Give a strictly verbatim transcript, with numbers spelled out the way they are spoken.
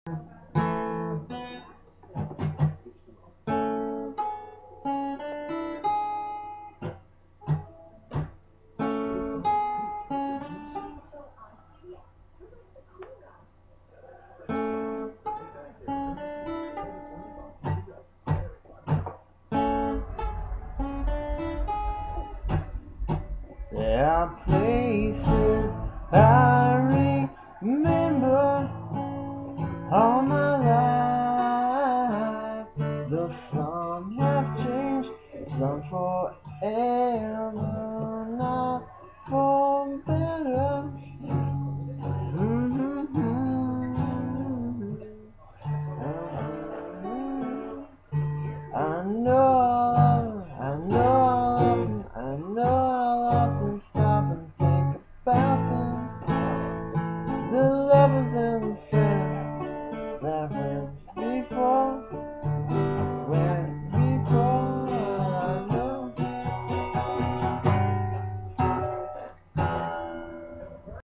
There are places I remember all my life. Though some have changed, some forever, not for better. Mm-hmm. I know, I know, I know I'll often stop and think about them, the lovers and the friends that